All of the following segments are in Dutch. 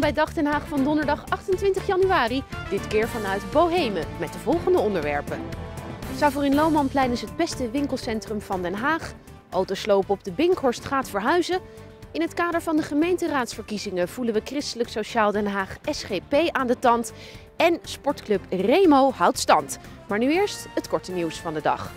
bij Dag Den Haag van donderdag 28 januari. Dit keer vanuit Bohemen met de volgende onderwerpen. Savorin Lohmanplein is het beste winkelcentrum van Den Haag. Autosloop op de Binkhorst gaat verhuizen. In het kader van de gemeenteraadsverkiezingen voelen we Christelijk Sociaal Den Haag SGP aan de tand. En sportclub Remo houdt stand. Maar nu eerst het korte nieuws van de dag.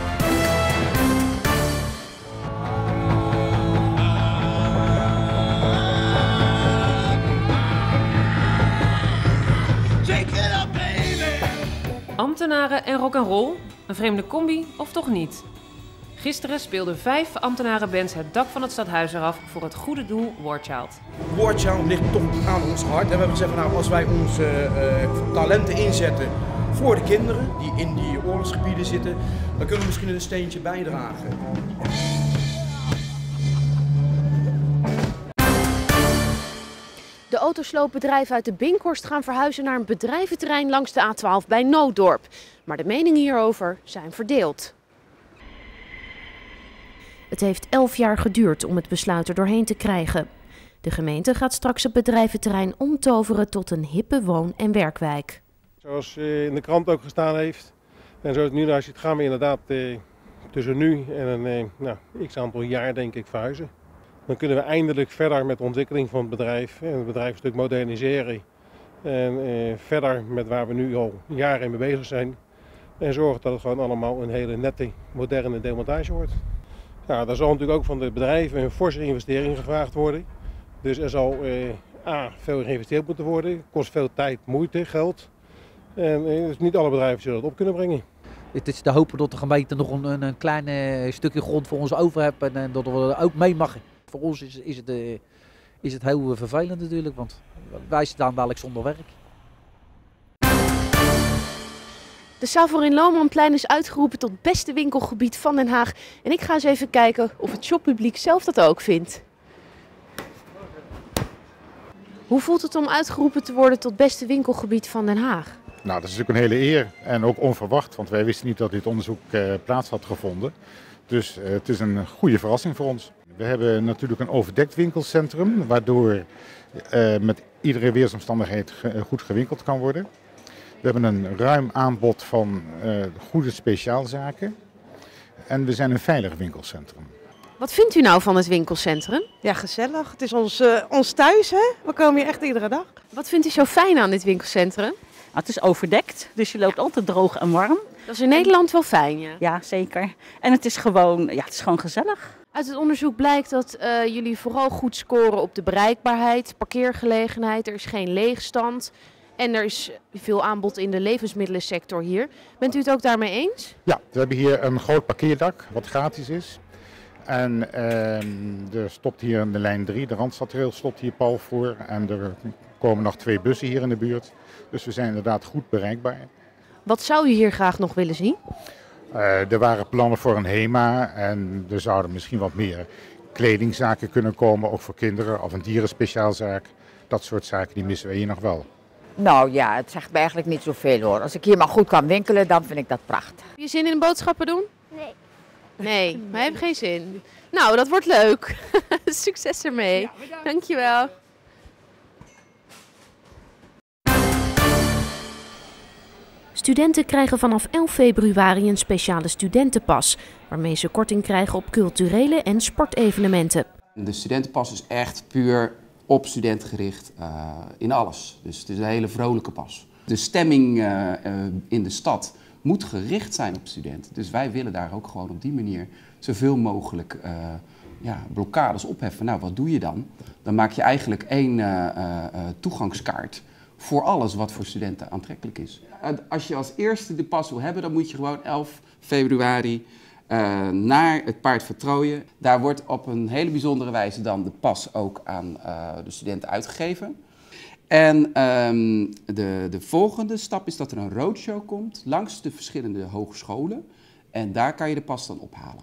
Ambtenaren en rock'n'roll? Een vreemde combi of toch niet? Gisteren speelden 5 ambtenarenbands het dak van het stadhuis eraf voor het goede doel Warchild. Warchild ligt toch aan ons hart en we hebben gezegd van, nou, als wij onze talenten inzetten voor de kinderen die in die oorlogsgebieden zitten, dan kunnen we misschien een steentje bijdragen. De autosloopbedrijven uit de Binkhorst gaan verhuizen naar een bedrijventerrein langs de A12 bij Nooddorp. Maar de meningen hierover zijn verdeeld. Het heeft 11 jaar geduurd om het besluit er doorheen te krijgen. De gemeente gaat straks het bedrijventerrein omtoveren tot een hippe woon- en werkwijk. Zoals in de krant ook gestaan heeft en zoals het nu naar ziet, gaan we inderdaad tussen nu en een x aantal jaar denk ik verhuizen. Dan kunnen we eindelijk verder met de ontwikkeling van het bedrijf en het bedrijf een stuk moderniseren. En verder met waar we nu al jaren mee bezig zijn. En zorgen dat het gewoon allemaal een hele nette, moderne demontage wordt. Ja, daar zal natuurlijk ook van de bedrijven een forse investering gevraagd worden. Dus er zal veel geïnvesteerd moeten worden. Kost veel tijd, moeite, geld. En dus niet alle bedrijven zullen dat op kunnen brengen. Het is te hopen dat de gemeente nog een klein stukje grond voor ons over heeft en dat we er ook mee mogen. Voor ons is het heel vervelend natuurlijk, want wij staan dadelijk zonder werk. De Savorin Lohmanplein is uitgeroepen tot beste winkelgebied van Den Haag. En ik ga eens even kijken of het shoppubliek zelf dat ook vindt. Hoe voelt het om uitgeroepen te worden tot beste winkelgebied van Den Haag? Nou, dat is natuurlijk een hele eer en ook onverwacht, want wij wisten niet dat dit onderzoek plaats had gevonden. Dus het is een goede verrassing voor ons. We hebben natuurlijk een overdekt winkelcentrum, waardoor met iedere weersomstandigheid goed gewinkeld kan worden. We hebben een ruim aanbod van goede speciaalzaken en we zijn een veilig winkelcentrum. Wat vindt u nou van het winkelcentrum? Ja, gezellig. Het is ons thuis, hè? We komen hier echt iedere dag. Wat vindt u zo fijn aan dit winkelcentrum? Het is overdekt, dus je loopt altijd droog en warm. Dat is in Nederland wel fijn, ja. Ja, zeker. En het is gewoon gezellig. Uit het onderzoek blijkt dat jullie vooral goed scoren op de bereikbaarheid, parkeergelegenheid. Er is geen leegstand en er is veel aanbod in de levensmiddelensector hier. Bent u het ook daarmee eens? Ja, we hebben hier een groot parkeerdak wat gratis is. En er stopt hier in de lijn 3, de Randstadrail stopt hier pal voor. En er komen nog 2 bussen hier in de buurt. Dus we zijn inderdaad goed bereikbaar. Wat zou u hier graag nog willen zien? Er waren plannen voor een HEMA en er zouden misschien wat meer kledingzaken kunnen komen, ook voor kinderen, of een dierenspeciaalzaak. Dat soort zaken die missen we hier nog wel. Nou ja, het zegt me eigenlijk niet zoveel hoor. Als ik hier maar goed kan winkelen, dan vind ik dat prachtig. Heb je zin in boodschappen doen? Nee. Nee, maar heb geen zin. Nou, dat wordt leuk. Succes ermee. Ja, dankjewel. Studenten krijgen vanaf 11 februari een speciale studentenpas, waarmee ze korting krijgen op culturele en sportevenementen. De studentenpas is echt puur op studenten gericht in alles. Dus het is een hele vrolijke pas. De stemming in de stad moet gericht zijn op studenten. Dus wij willen daar ook gewoon op die manier zoveel mogelijk blokkades opheffen. Nou, wat doe je dan? Dan maak je eigenlijk 1 toegangskaart voor alles wat voor studenten aantrekkelijk is. Als je als eerste de pas wil hebben, dan moet je gewoon 11 februari naar het Paard van Troje. Daar wordt op een hele bijzondere wijze dan de pas ook aan de studenten uitgegeven. En de volgende stap is dat er een roadshow komt langs de verschillende hogescholen. En daar kan je de pas dan ophalen.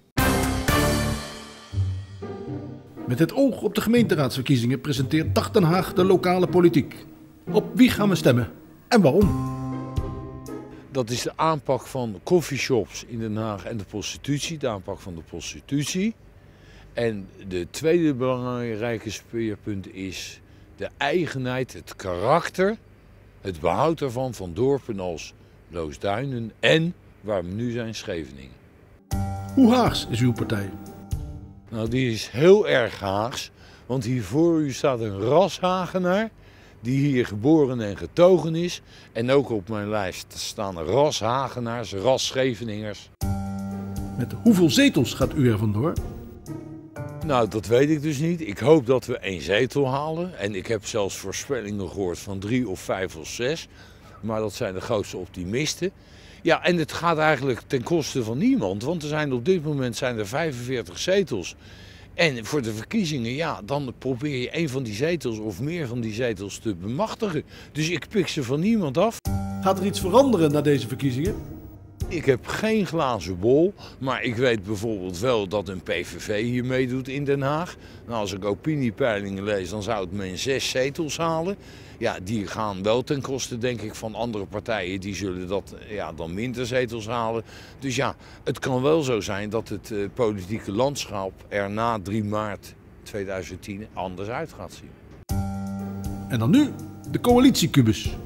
Met het oog op de gemeenteraadsverkiezingen presenteert Dag Den Haag de lokale politiek. Op wie gaan we stemmen en waarom? Dat is de aanpak van coffeeshops in Den Haag en de prostitutie, de aanpak van de prostitutie. En de tweede belangrijke speerpunt is de eigenheid, het karakter, het behoud ervan van dorpen als Loosduinen en, waar we nu zijn, Scheveningen. Hoe Haags is uw partij? Nou, die is heel erg Haags, want hier voor u staat een rashagenaar die hier geboren en getogen is. En ook op mijn lijst staan rashagenaars, Scheveningers. Met hoeveel zetels gaat u er vandoor? Nou, dat weet ik dus niet. Ik hoop dat we 1 zetel halen. En ik heb zelfs voorspellingen gehoord van 3 of 5 of 6. Maar dat zijn de grootste optimisten. Ja, en het gaat eigenlijk ten koste van niemand. Want er zijn op dit moment 45 zetels. En voor de verkiezingen, ja, dan probeer je 1 van die zetels of meer van die zetels te bemachtigen. Dus ik pik ze van niemand af. Gaat er iets veranderen na deze verkiezingen? Ik heb geen glazen bol, maar ik weet bijvoorbeeld wel dat een PVV hier meedoet in Den Haag. Nou, als ik opiniepeilingen lees, dan zou het men 6 zetels halen. Ja, die gaan wel ten koste, denk ik, van andere partijen. Die zullen dat dan minder zetels halen. Dus ja, het kan wel zo zijn dat het politieke landschap er na 3 maart 2010 anders uit gaat zien. En dan nu de coalitiekubus.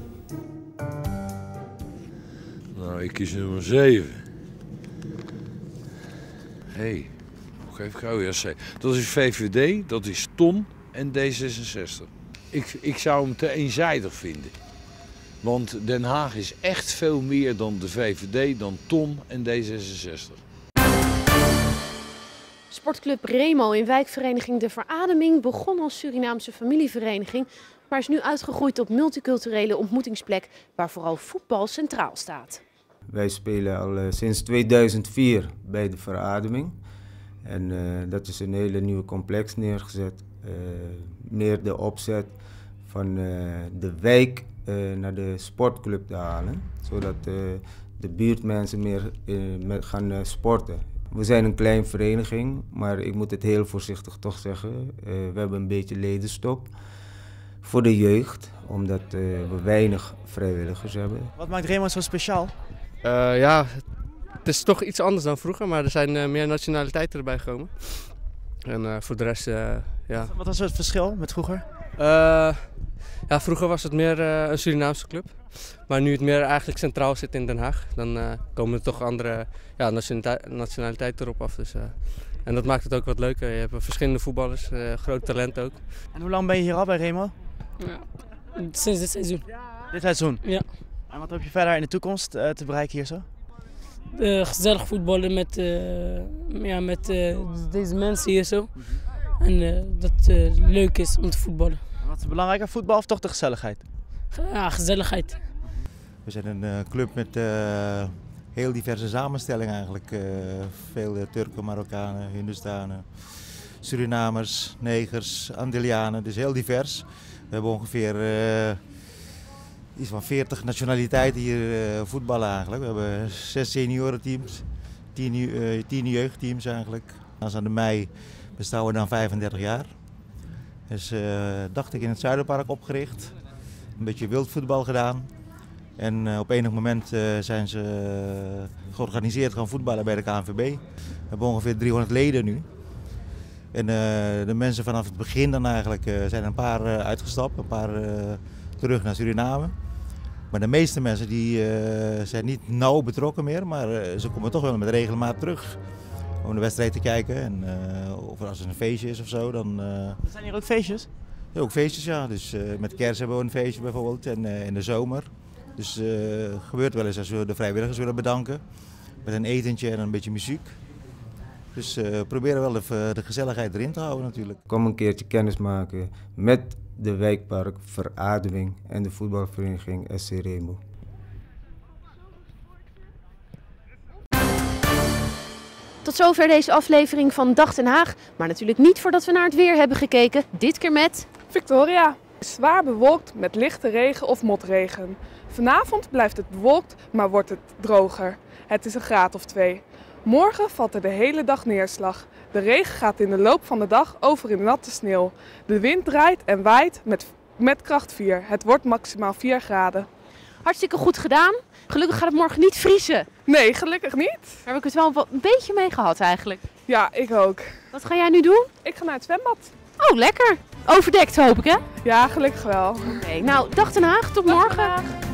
Nou, ik kies nummer 7. Hé, hoe geef ik jou eerst? Dat is VVD, dat is TON en D66. Ik zou hem te eenzijdig vinden. Want Den Haag is echt veel meer dan de VVD, dan TON en D66. Sportclub Remo in wijkvereniging De Verademing begon als Surinaamse familievereniging, maar is nu uitgegroeid tot multiculturele ontmoetingsplek waar vooral voetbal centraal staat. Wij spelen al sinds 2004 bij De Verademing. En dat is een hele nieuwe complex neergezet. Meer de opzet van de wijk naar de sportclub te halen. Zodat de buurtmensen meer gaan sporten. We zijn een kleine vereniging, maar ik moet het heel voorzichtig toch zeggen. We hebben een beetje ledenstop voor de jeugd, omdat we weinig vrijwilligers hebben. Wat maakt Remo zo speciaal? Ja, het is toch iets anders dan vroeger, maar er zijn meer nationaliteiten erbij gekomen. En voor de rest, ja. Wat was het verschil met vroeger? Ja, vroeger was het meer een Surinaamse club. Maar nu het meer eigenlijk centraal zit in Den Haag, dan komen er toch andere nationaliteiten erop af. Dus, en dat maakt het ook wat leuker. Je hebt verschillende voetballers, groot talent ook. En hoe lang ben je hier al bij Remo? Ja, sinds dit seizoen. Dit seizoen? Ja. En wat hoop je verder in de toekomst te bereiken hier zo? Gezellig voetballen met deze mensen hier zo. En dat het leuk is om te voetballen. Wat is belangrijker, voetbal of toch de gezelligheid? Ja, gezelligheid. We zijn een club met heel diverse samenstellingen eigenlijk. Veel Turken, Marokkanen, Hindustanen, Surinamers, Negers, Antillianen, dus heel divers. We hebben ongeveer iets van 40 nationaliteiten hier voetballen eigenlijk. We hebben 6 seniorenteams, 10 jeugdteams eigenlijk. Als aan de mei bestaan we dan 35 jaar. Dus dacht ik in het Zuiderpark opgericht. Een beetje wildvoetbal gedaan. En op enig moment zijn ze georganiseerd gaan voetballen bij de KNVB. We hebben ongeveer 300 leden nu. En de mensen vanaf het begin dan eigenlijk zijn een paar uitgestapt, een paar terug naar Suriname. Maar de meeste mensen die zijn niet nauw betrokken meer, maar ze komen toch wel met regelmaat terug om de wedstrijd te kijken. En of als er een feestje is of zo, dan... Zijn hier ook feestjes? Ja, ook feestjes, ja. Dus met kerst hebben we een feestje bijvoorbeeld en in de zomer. Dus het gebeurt wel eens als we de vrijwilligers willen bedanken. Met een etentje en een beetje muziek. Dus we proberen wel de gezelligheid erin te houden natuurlijk. Kom een keertje kennis maken met de wijkpark Verademing en de voetbalvereniging SC Remo. Tot zover deze aflevering van Dag Den Haag. Maar natuurlijk niet voordat we naar het weer hebben gekeken. Dit keer met... Victoria. Zwaar bewolkt met lichte regen of motregen. Vanavond blijft het bewolkt, maar wordt het droger. Het is een graad of 2. Morgen valt er de hele dag neerslag. De regen gaat in de loop van de dag over in natte sneeuw. De wind draait en waait met kracht 4. Het wordt maximaal 4 graden. Hartstikke goed gedaan. Gelukkig gaat het morgen niet vriezen. Nee, gelukkig niet. Daar heb ik het wel een beetje mee gehad eigenlijk. Ja, ik ook. Wat ga jij nu doen? Ik ga naar het zwembad. Oh, lekker. Overdekt hoop ik, hè? Ja, gelukkig wel. Oké, nou, dag Den Haag, tot morgen.